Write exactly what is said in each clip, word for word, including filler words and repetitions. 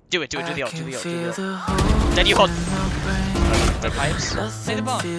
Do it, do it, do the ult, do the ult, do the ult. Then you hold the pipes. Play the ball.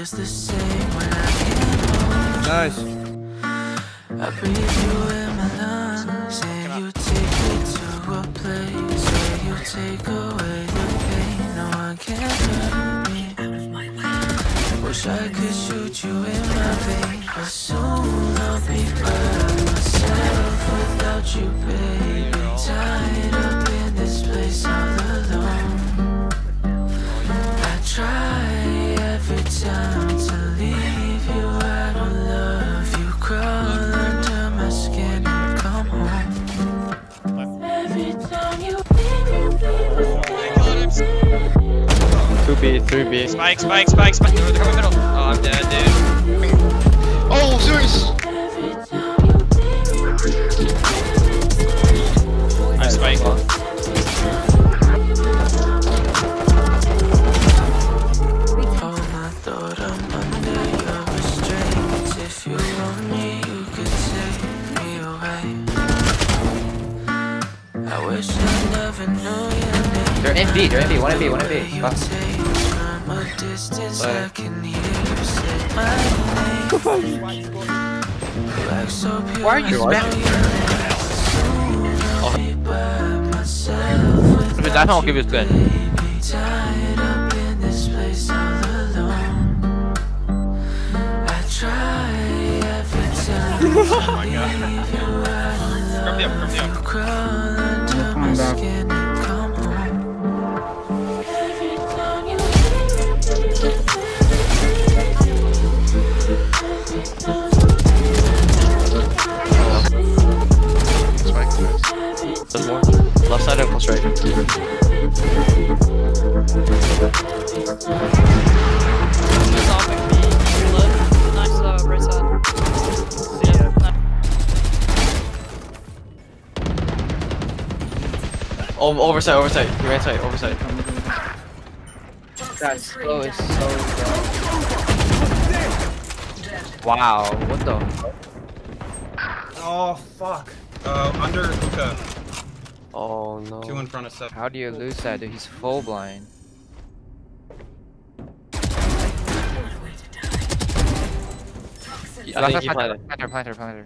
Nice. I breathe you in my lungs, and you take me to a place where you take away the pain. No one can hurt me. Wish I could shoot you in my veins, but soon I'll be by myself without you, baby. Tied up in this place all alone. I try every time to leave you. I don't love you. Crawl under my skin and come home. Every time you two B, three B. Spike, spike, spike, spike. They're coming middle. Oh, I'm dead, dude. Oh, serious. I'm spike. Oh, I thought I'm under your restraints. If you want me, you could take me away. I wish I never knew your name. They're in B, they're in B, one in B, one in B. You take from a distance, I can hear you say my name. Like so pure, Why are you spamming? But I don't give you a spin. Tied up in this place all alone. I try every time to leave you. I love you. Crawl under my skin and come home. Every time you There's more. Left side and plus right. Nice uh, right side. Oh, oversight, oversight. Your right side, oversight. That slow is so good. Wow, what the? Oh fuck. Uh, under hookah. Oh no. Two in front of seven. How do you lose that, dude? He's full blind. I think he planted. Planter, planter, planter.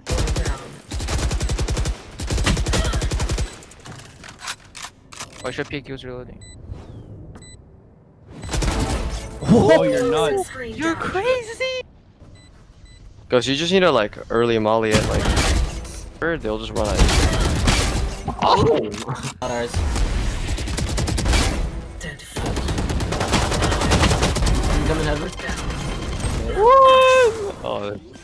Oh, should peek, he was reloading. Oh, you're nuts. You're crazy! Ghost, you just need to like early molly it, like, or they'll just run at you. Oh! Not ours. Coming heaven. What? Oh.